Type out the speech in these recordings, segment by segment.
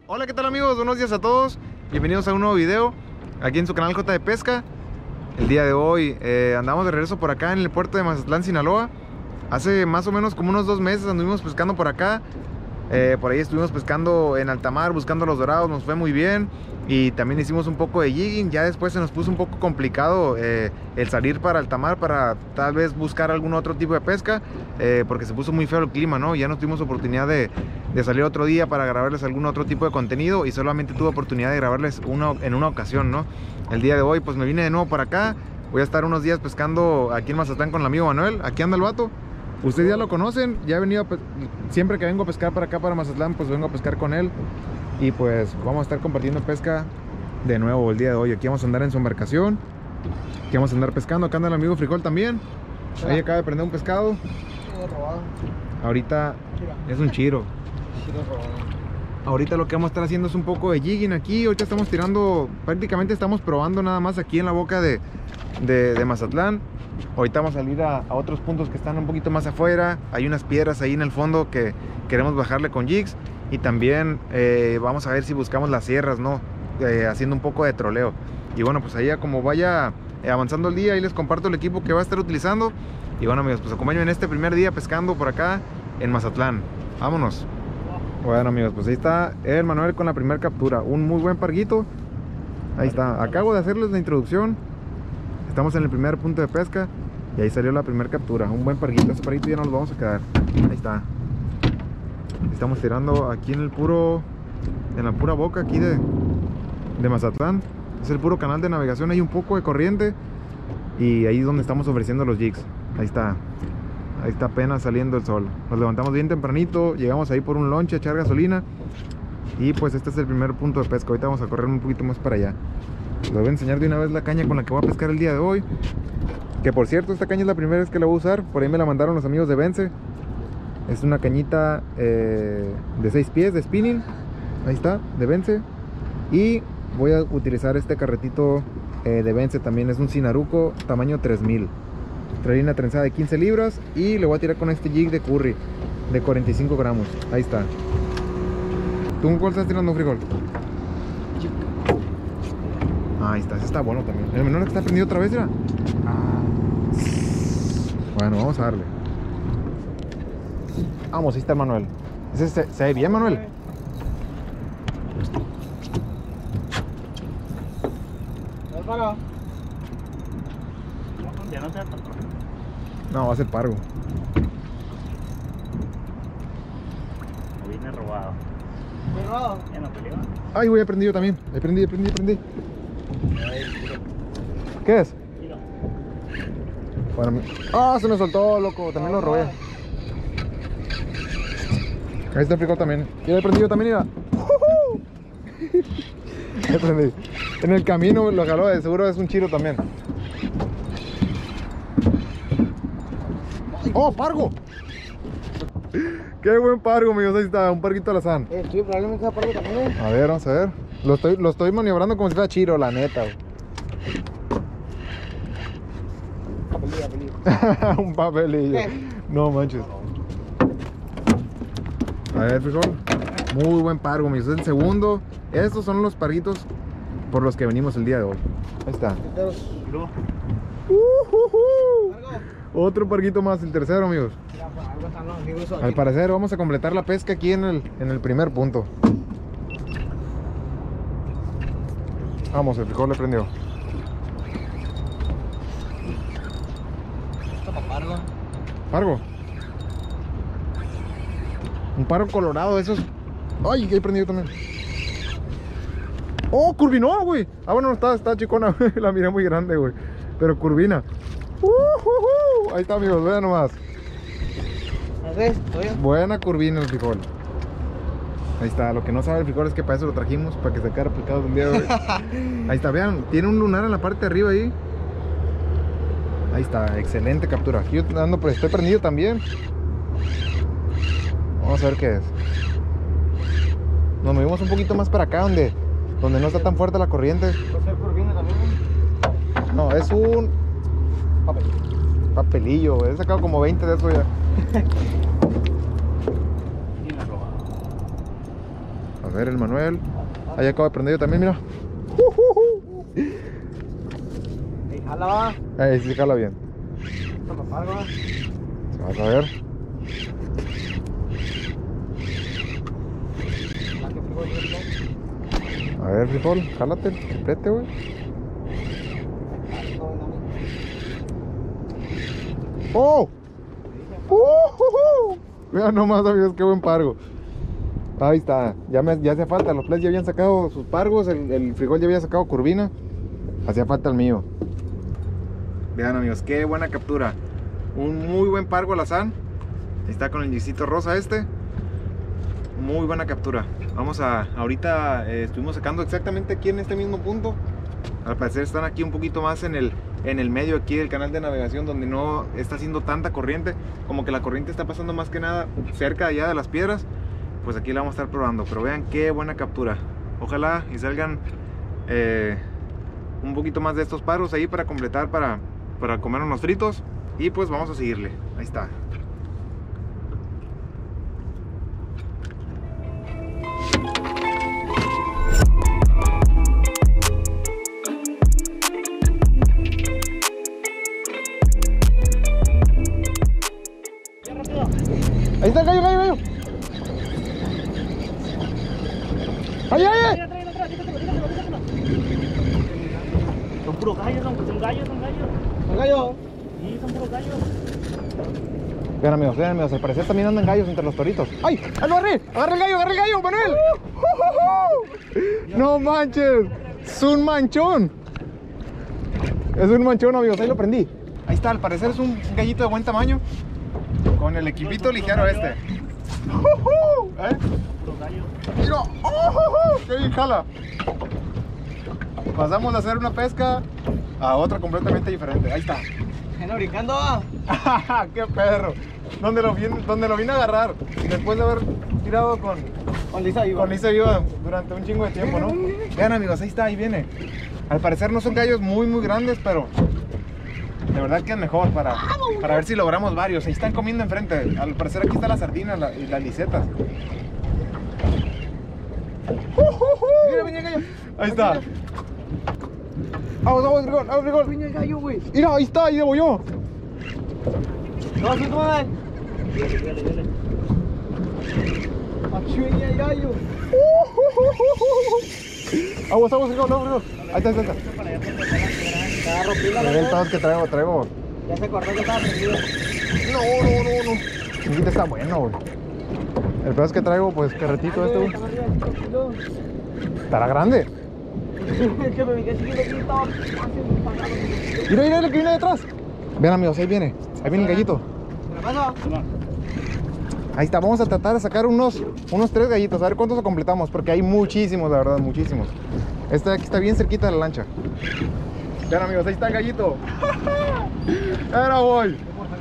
Hola, ¿qué tal amigos? Buenos días a todos. Bienvenidos a un nuevo video aquí en su canal J de Pesca. El día de hoy andamos de regreso por acá en el puerto de Mazatlán, Sinaloa. Hace más o menos como unos 2 meses anduvimos pescando por acá. Por ahí estuvimos pescando en alta mar, buscando los dorados, nos fue muy bien. Y también hicimos un poco de jigging. Ya después se nos puso un poco complicado el salir para alta mar para tal vez buscar algún otro tipo de pesca, porque se puso muy feo el clima, ¿no? Ya no tuvimos oportunidad de salir otro día para grabarles algún otro tipo de contenido, y solamente tuve oportunidad de grabarles en una ocasión, ¿no? El día de hoy pues me vine de nuevo para acá. Voy a estar unos días pescando aquí en Mazatlán con el amigo Manuel. Aquí anda el vato. Ustedes ya lo conocen, ya he venido siempre que vengo a pescar para acá, para Mazatlán, pues vengo a pescar con él. Y pues vamos a estar compartiendo pesca de nuevo el día de hoy. Aquí vamos a andar en su embarcación, aquí vamos a andar pescando. Acá anda el amigo Frijol también. Ahí acaba de prender un pescado. Ahorita es un chiro. Ahorita lo que vamos a estar haciendo es un poco de jigging aquí. Ahorita estamos tirando, prácticamente estamos probando nada más aquí en la boca de Mazatlán. Ahorita vamos a salir a otros puntos que están un poquito más afuera. Hay unas piedras ahí en el fondo que queremos bajarle con jigs. Y también vamos a ver si buscamos las sierras, ¿no? Haciendo un poco de troleo. Y bueno, pues ahí como vaya avanzando el día, ahí les comparto el equipo que va a estar utilizando. Y bueno amigos, pues acompáñenme en este primer día pescando por acá en Mazatlán. Vámonos. Bueno amigos, pues ahí está el Manuel con la primera captura. Un muy buen parguito. Ahí está, acabo de hacerles la introducción. Estamos en el primer punto de pesca y ahí salió la primera captura. Un buen parguito, ese parguito ya nos lo vamos a quedar. Ahí está. Estamos tirando aquí en la pura boca aquí de Mazatlán. Es el puro canal de navegación, hay un poco de corriente. Y ahí es donde estamos ofreciendo los jigs. Ahí está apenas saliendo el sol. Nos levantamos bien tempranito, llegamos ahí por un lonche a echar gasolina. Y pues este es el primer punto de pesca. Ahorita vamos a correr un poquito más para allá. Les voy a enseñar de una vez la caña con la que voy a pescar el día de hoy. Que por cierto, esta caña es la primera vez que la voy a usar. Por ahí me la mandaron los amigos de Vence. Es una cañita de 6 pies de spinning. Ahí está, de Vence. Y voy a utilizar este carretito de Vence también. Es un Sinaruco tamaño 3000. Trae una trenzada de 15 libras. Y le voy a tirar con este jig de curry de 45 gramos. Ahí está. ¿Tú cuál estás tirando, Frijol? Ahí está, ese está bueno también. El menor está prendido otra vez, ¿ya? Bueno, vamos a darle. Vamos, ahí está el Manuel. ¿Ese se ve bien, Manuel? No, va a ser pargo. Viene robado. Ya no peleó. Ay, güey, he prendido también. He prendido. ¿Qué es? Bueno, se me soltó, loco. También lo robé. Ahí está el Frijol también. Y he prendido también, mira. He prendido. En el camino lo jaló, de seguro es un chiro también. ¡Oh, pargo! ¡Qué buen pargo, amigos! Ahí está, un parguito alazán. Sí, probablemente sea pargo también. A ver, vamos a ver. Lo estoy maniobrando como si fuera chiro, la neta. Papelillo. Un papelillo. No manches. A ver, Frijol. Muy buen pargo, amigos. Es el segundo. Estos son los parguitos por los que venimos el día de hoy. Ahí está. Otro parguito más, el tercero, amigos. Al parecer vamos a completar la pesca aquí en el primer punto. Vamos, el Frijol le prendió. Pargo. Un pargo colorado, esos. Ay, que he prendido también. Oh, curvinó, güey. Bueno, está chicona, güey. La miré muy grande, güey. Pero curvina. Ahí está, amigos, vean nomás. Buena curvina el Frijol. Ahí está, lo que no sabe el Frijol es que para eso lo trajimos, para que se quede aplicado el día de hoy. Ahí está, vean, tiene un lunar en la parte de arriba ahí. Ahí está, excelente captura. Aquí estoy prendido también. Vamos a ver qué es. Nos movimos un poquito más para acá donde no está tan fuerte la corriente. No, es un papelillo. He sacado como 20 de eso ya. A ver el Manuel. Ahí acabo de prender yo también, mira. Ey, jala, va. Ahí sí jala bien. Toma, algo, va. Vamos a ver. A ver, frijol, jálate el triplete, güey. ¡Oh! Vean nomás, amigos, qué buen pargo. Ahí está, ya hacía falta. Los ples ya habían sacado sus pargos, el frijol ya había sacado curvina. Hacía falta el mío. Vean, amigos, qué buena captura. Un muy buen pargo alazán. Está con el yisito rosa este. Muy buena captura. Vamos a, ahorita estuvimos sacando exactamente aquí en este mismo punto. Al parecer están aquí un poquito más en el medio aquí del canal de navegación, donde no está haciendo tanta corriente. Como que la corriente está pasando más que nada cerca allá de las piedras. Pues aquí la vamos a estar probando. Pero vean qué buena captura. Ojalá y salgan un poquito más de estos paros ahí para completar, para comer unos fritos. Y pues vamos a seguirle. Ahí está. Ahí está el gallo, gallo. ¡Ay, ay, ay! Son puros gallos, son gallos. ¿Un gallo? Sí, son puros gallos. Vean, amigos, al parecer también andan gallos entre los toritos. ¡Ay! ¡Lo agarré! ¡Agarra el gallo, Manuel! ¡No manches! ¡Es un manchón! Es un manchón, amigos, ahí lo prendí. Ahí está, al parecer es un gallito de buen tamaño. Con el equipito ligero este. ¿Eh? Puros gallos. ¡Mira! ¡Qué bien jala! Pasamos de hacer una pesca a otra completamente diferente. Ahí está. Bueno, brincando, va. ¡Qué perro! ¿Dónde lo vine a agarrar? Después de haber tirado con Lisa viva. Con Lisa viva durante un chingo de tiempo, ¿no? Vean, amigos, ahí está, ahí viene. Al parecer no son gallos muy grandes, pero de verdad que es mejor para ver si logramos varios. Ahí están comiendo enfrente. Al parecer aquí está la sardina y las licetas. Mira el gallo. Ahí está. Vamos, frijol. Viene el gallo, güey. Mira, ahí está, ahí debo yo. No, así como ven. Dale. Aquí viene el gallo. Vamos, frijol, no, frijol. Ahí está. Te agarro pila, Mira el ¿verdad? pedazo que traigo. Ya se acordó que estaba prendido. No. Este está bueno, güey. El pedazo que traigo, pues, carretito este, güey. Está arriba de 5 kilos. Estará grande. Es que me quedé chiquito aquí, estaba casi pagado. Mira el que viene detrás. Vean, amigos, ahí viene el gallito. ¿Me la paso? Ahí está, vamos a tratar de sacar unos 3 gallitos. A ver cuántos completamos, porque hay muchísimos, la verdad, muchísimos. Este de aquí está bien cerquita de la lancha. Vean, amigos, ahí está el gallito. Ahora voy.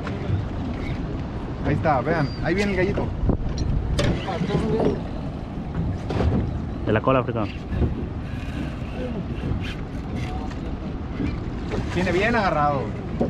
Ahí está, vean, ahí viene el gallito. De la cola, africano. Viene bien agarrado.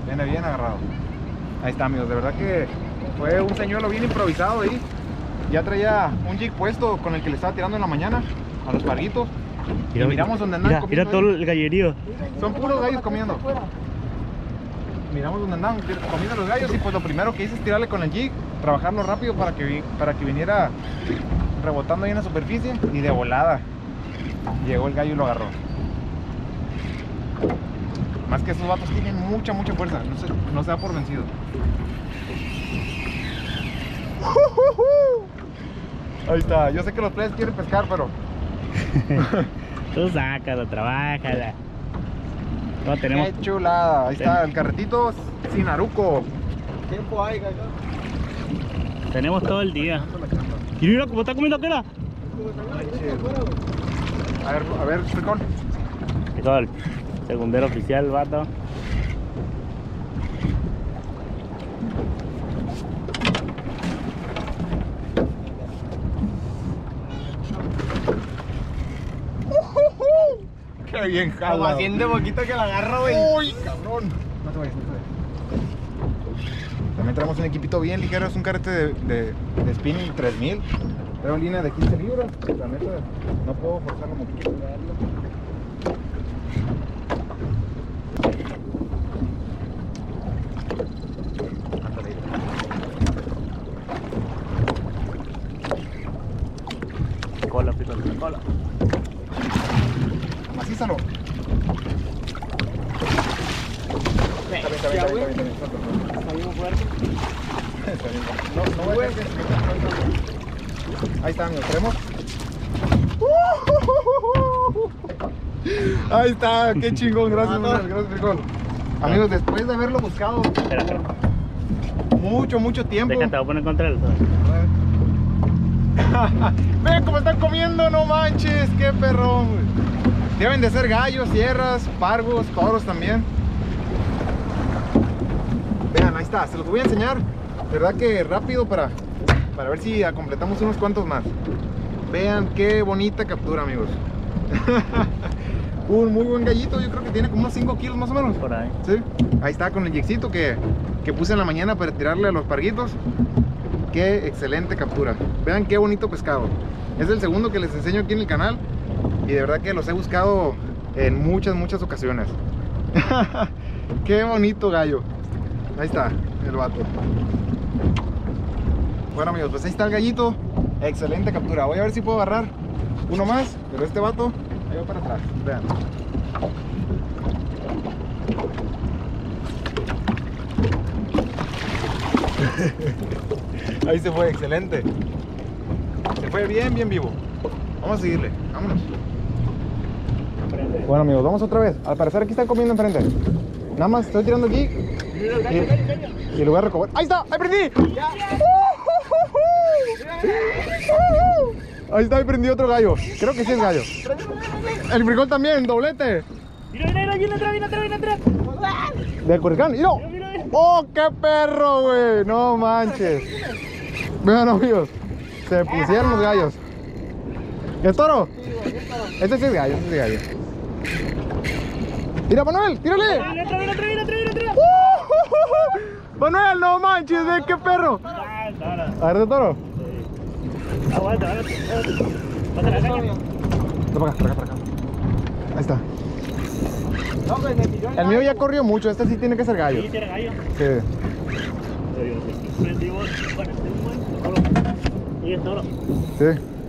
Ahí está, amigos, de verdad que fue un señuelo bien improvisado ahí. Ya traía un jig puesto con el que le estaba tirando en la mañana a los parguitos. Y miramos donde andan comiendo. Mira todo el gallerío. Son puros gallos comiendo. Miramos donde andan comiendo los gallos y pues lo primero que hice es tirarle con el jig, trabajarlo rápido para que viniera rebotando ahí en la superficie, y de volada llegó el gallo y lo agarró. Más que esos vatos tienen mucha fuerza, no se da por vencido. Ahí está, yo sé que los players quieren pescar, pero Tú sácalo, trabájala. No, tenemos... qué chulada. Ahí está el carretito sin aruco. Tiempo hay, gallo. Tenemos todo el día. Y mira cómo está comiendo aquella. A ver, frijol. Frijol, segundero oficial, vato. Qué bien jala. Como haciendo poquito que la agarro, güey. Uy, cabrón. No te vayas. También traemos un equipito bien ligero, es un carrete de spinning 3000. Traigo línea de 15 libras. La neta, no puedo forzarlo mucho. Cola, pico, cola. Macízalo. Está bien. Salimos fuerte. No voy a hacer que ahí está, amigos, ¿tenemos? Ahí está, qué chingón, gracias, gracias, frijol. Amigos, después de haberlo buscado mucho tiempo. Déjate, voy a poner contra él. Vean cómo están comiendo, no manches, qué perrón. Deben de ser gallos, sierras, pargos, toros también. Vean, ahí está, se los voy a enseñar. De verdad que rápido para ver si completamos unos cuantos más. Vean qué bonita captura, amigos. Un muy buen gallito, yo creo que tiene como unos 5 kilos más o menos. Por ahí. Sí, ahí está con el jigcito que puse en la mañana para tirarle a los parguitos. Qué excelente captura. Vean qué bonito pescado. Es el segundo que les enseño aquí en el canal. Y de verdad que los he buscado en muchas ocasiones. Qué bonito gallo. Ahí está el vato. Bueno, amigos, pues ahí está el gallito. Excelente captura. Voy a ver si puedo agarrar uno más. Pero este vato, ahí va para atrás. Vean. Ahí se fue, excelente. Se fue bien vivo. Vamos a seguirle, vámonos. Bueno, amigos, vamos otra vez. Al parecer aquí están comiendo enfrente. Nada más estoy tirando aquí y lo voy a recoger. ¡Ahí está! ¡Ahí prendí! Ahí está, ahí prendí otro gallo. Creo que sí es gallo. El frijol también, doblete. Mira, viene atrás. Del curricán, mira. ¡Oh, qué perro, güey! No manches. Vean, amigos, se pusieron los gallos. ¿El toro? Este sí es gallo, Mira, Manuel, tírale. Manuel, no manches, ve qué perro. A ver, de toro. Aguanta. Pásale la caña. Para acá. Ahí está. El mío ya corrió mucho, este sí tiene que ser gallo. Sí, tiene gallo. Sí. Y es toro. Sí.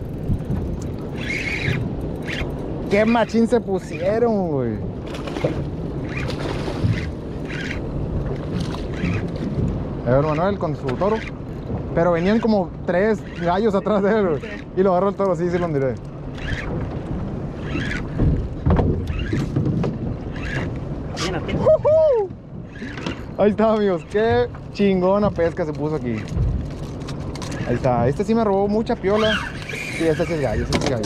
Qué machín se pusieron, güey. A ver, Manuel con su toro. Pero venían como 3 gallos atrás de él, güey. Y lo agarró el toro, sí lo miré. Ahí está, amigos, qué chingona pesca se puso aquí. Ahí está, este sí me robó mucha piola. Sí, este sí es gallo,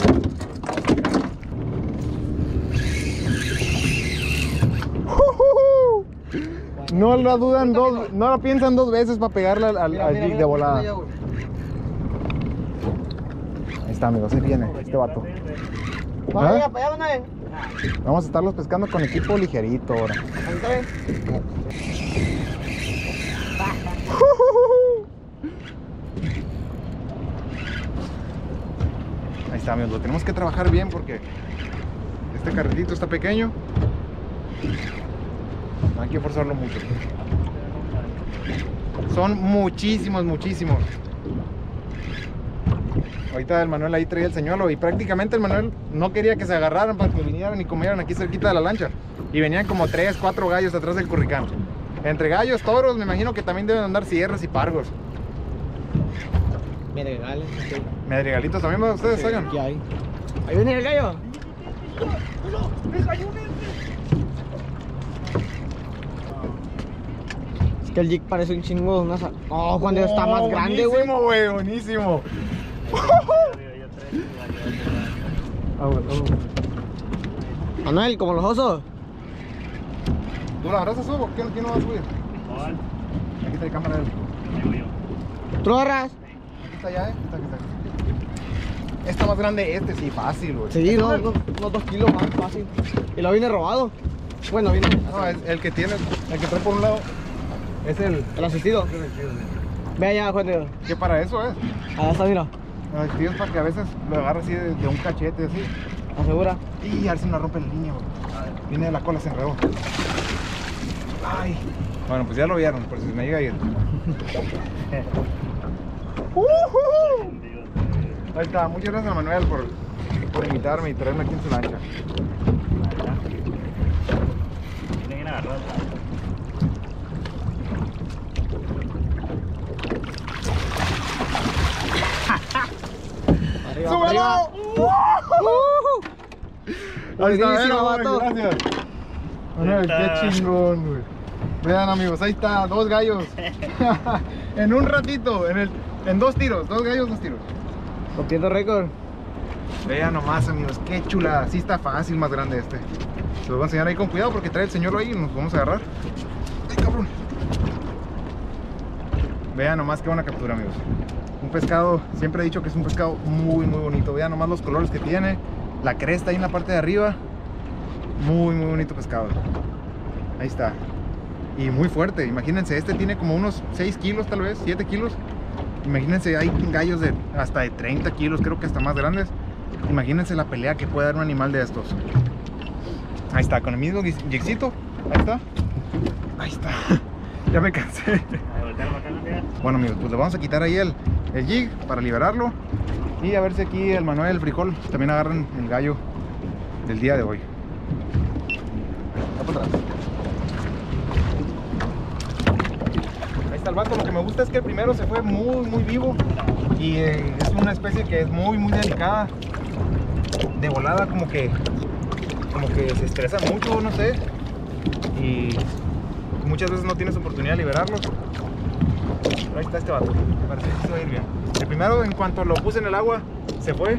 No la dudan no la piensan 2 veces para pegarle al jig de volada. Ahí está, amigos, ahí viene este vato. Vaya, para allá, ¿no? Vamos a estarlos pescando con equipo ligerito ahora. Ahí está, amigos, lo tenemos que trabajar bien porque este carretito está pequeño. No hay que forzarlo mucho. Son muchísimos. Ahorita el Manuel ahí traía el señuelo y prácticamente el Manuel no quería que se agarraran para que vinieran y comieran aquí cerquita de la lancha. Y venían como 3, 4 gallos atrás del curricán. Entre gallos, toros, me imagino que también deben andar sierras y pargos. Medregales. Sí. Medregalitos también, ustedes salgan. ¿Qué hay? Ahí viene el gallo. Es que el jig parece un chingo de una sal. Oh, cuando está más grande, güey. Buenísimo, güey, buenísimo. Manuel, como los osos. ¿Tú la agarras a subo? ¿Quién no va a subir? Aquí está la cámara de él. ¿Tú lo agarras? Aquí está ya, aquí está. Está más grande sí, fácil, güey. Sí, no, unos 2 kilos más fácil. Y lo viene robado. Bueno, viene. No, es el que tiene, el que trae por un lado es el El asistido. Ve allá, Juan Diego. que para eso es. Allá está, mira. Tío, es para que a veces lo agarra así de un cachete, así. ¿Asegura? Y a ver si no rompe la línea, güey. Viene de la cola, se enredó. Ay. Bueno, pues ya lo vieron, por si me llega a ir. Ahí está, muchas gracias a Manuel por invitarme y traerme aquí en su lancha. Tiene bien agarrado. Arriba, ¡Súbelo! arriba. Ahí está, Buenísimo, vato. gracias. Manuel, Ahí está. qué chingón, güey. Vean, amigos, ahí está, 2 gallos. En un ratito, en 2 tiros, 2 gallos, 2 tiros. Rompiendo récord. Vean nomás, amigos, qué chula. Sí está fácil, más grande este. Se los voy a enseñar ahí con cuidado porque trae el señuelo ahí y nos vamos a agarrar. ¡Ay, cabrón! Vean nomás qué buena captura, amigos. Un pescado, siempre he dicho que es un pescado muy, muy bonito. Vean nomás los colores que tiene. La cresta ahí en la parte de arriba. Muy, muy bonito pescado. Ahí está. Y muy fuerte. Imagínense, este tiene como unos 6 kilos tal vez, 7 kilos. Imagínense, hay gallos de hasta de 30 kilos, creo que hasta más grandes. Imagínense la pelea que puede dar un animal de estos. Ahí está, con el mismo jigcito. Ahí está. Ahí está. Ya me cansé. Bueno, amigos, pues le vamos a quitar ahí el jig para liberarlo. Y a ver si aquí el Manuel, el frijol, también agarran el gallo del día de hoy. Va para atrás. Ahí está el vato. Lo que me gusta es que el primero se fue muy, muy vivo. Y es una especie que es muy, muy delicada. De volada como que se estresa mucho, no sé. Y muchas veces no tienes oportunidad de liberarlos. Pero ahí está este vato. Me parece que se va a ir bien. El primero, en cuanto lo puse en el agua, se fue.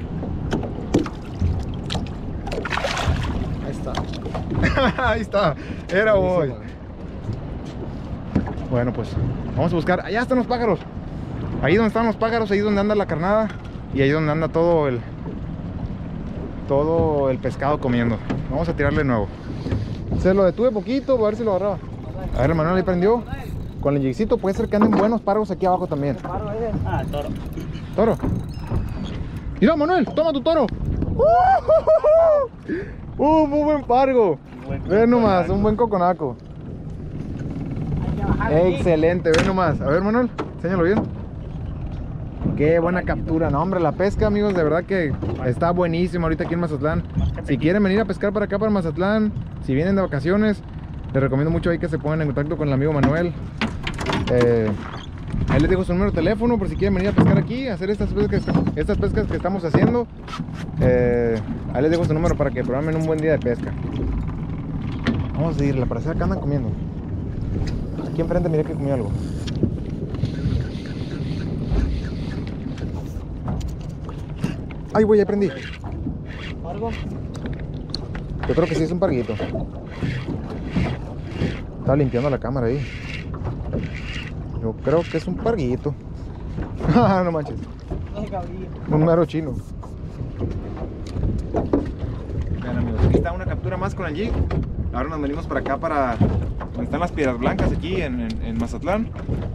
Ahí está. Ahí está. Era hoy. Bueno, pues vamos a buscar. Allá están los pájaros. Ahí donde están los pájaros, ahí donde anda la carnada. Y ahí donde anda todo el pescado comiendo. Vamos a tirarle de nuevo. Se lo detuve poquito, a ver si lo agarraba. A ver, el Manuel ahí prendió. Con el jigcito puede ser que anden buenos pargos aquí abajo también. Ah, toro. Toro. Mira, Manuel, toma tu toro. Muy buen pargo. Ve nomás, un buen coconaco. Excelente, ve nomás. A ver, Manuel, enséñalo bien. Qué buena captura, no hombre, la pesca, amigos, de verdad que está buenísima ahorita aquí en Mazatlán. Si quieren venir a pescar para acá, para Mazatlán, si vienen de vacaciones, les recomiendo mucho ahí que se pongan en contacto con el amigo Manuel. Ahí les dejo su número de teléfono por si quieren venir a pescar aquí, a hacer estas pescas que estamos haciendo. Ahí les dejo su número para que programen un buen día de pesca. Vamos a irla, para hacer acá andan comiendo. Aquí enfrente miré que comió algo. Ay, güey, ya prendí. ¿Pargo? Yo creo que sí es un parguito. Estaba limpiando la cámara ahí. Yo creo que es un parguito. No manches. Un mero chino. Vean, amigos, aquí está una captura más con el jig. Ahora nos venimos para acá, para donde están las piedras blancas, aquí en Mazatlán.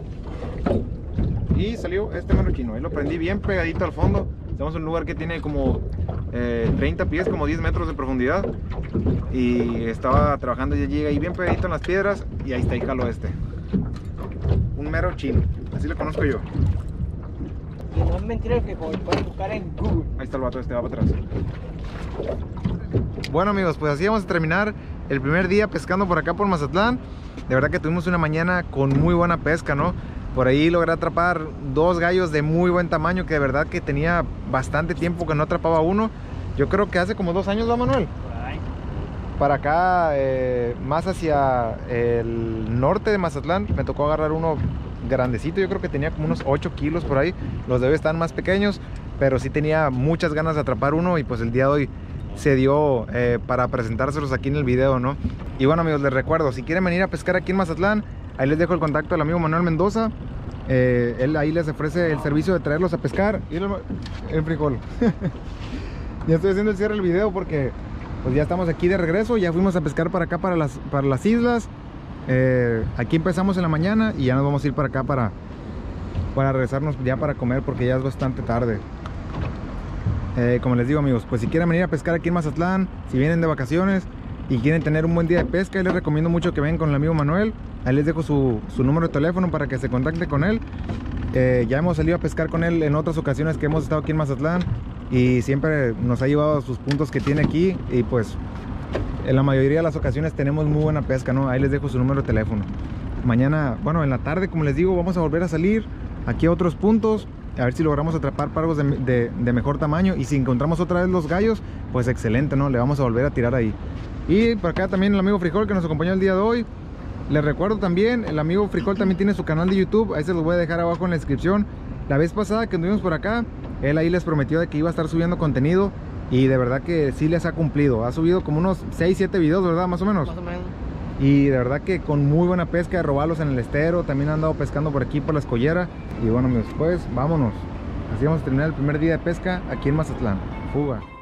Y salió este mero chino. Ahí lo prendí bien pegadito al fondo. Estamos en un lugar que tiene como 30 pies, como 10 metros de profundidad. Y estaba trabajando y llega ahí bien pegadito en las piedras. Y ahí está, ahí jaló este. Un mero chino, así lo conozco yo. Y no es mentira lo que pueden buscar en Google. Ahí está el vato este, va para atrás. Bueno, amigos, pues así vamos a terminar el primer día pescando por acá por Mazatlán. De verdad que tuvimos una mañana con muy buena pesca, ¿no? Por ahí logré atrapar 2 gallos de muy buen tamaño, que de verdad que tenía bastante tiempo que no atrapaba uno. Yo creo que hace como 2 años, ¿va, Manuel? Para acá, más hacia el norte de Mazatlán, me tocó agarrar uno grandecito. Yo creo que tenía como unos 8 kilos por ahí. Los de hoy están más pequeños, pero sí tenía muchas ganas de atrapar uno. Y pues el día de hoy se dio para presentárselos aquí en el video, ¿no? Y bueno, amigos, les recuerdo, si quieren venir a pescar aquí en Mazatlán, ahí les dejo el contacto del amigo Manuel Mendoza. Él ahí les ofrece el servicio de traerlos a pescar. Y el frijol. Ya estoy haciendo el cierre del video porque pues ya estamos aquí de regreso. Ya fuimos a pescar para acá, para las islas. Aquí empezamos en la mañana y ya nos vamos a ir para acá para regresarnos ya para comer, porque ya es bastante tarde. Como les digo, amigos, pues si quieren venir a pescar aquí en Mazatlán, si vienen de vacaciones y quieren tener un buen día de pesca, les recomiendo mucho que vengan con el amigo Manuel. Ahí les dejo su número de teléfono para que se contacten con él. Ya hemos salido a pescar con él en otras ocasiones que hemos estado aquí en Mazatlán y siempre nos ha llevado a sus puntos que tiene aquí, y pues en la mayoría de las ocasiones tenemos muy buena pesca, ¿no? Ahí les dejo su número de teléfono. Mañana, bueno, en la tarde, como les digo, vamos a volver a salir aquí a otros puntos, a ver si logramos atrapar pargos de mejor tamaño, y si encontramos otra vez los gallos, pues excelente, ¿no? Le vamos a volver a tirar ahí. Y por acá también el amigo Frijol que nos acompañó el día de hoy. Les recuerdo también, el amigo Frijol también tiene su canal de YouTube, ahí se los voy a dejar abajo en la descripción. La vez pasada que anduvimos por acá, él ahí les prometió de que iba a estar subiendo contenido, y de verdad que sí les ha cumplido. Ha subido como unos 6-7 videos, ¿verdad? Más o menos. Más o menos. Y de verdad que con muy buena pesca, de robarlos en el estero. También han andado pescando por aquí, por la Escollera. Y bueno, amigos, pues vámonos. Así vamos a terminar el primer día de pesca aquí en Mazatlán. Fuga.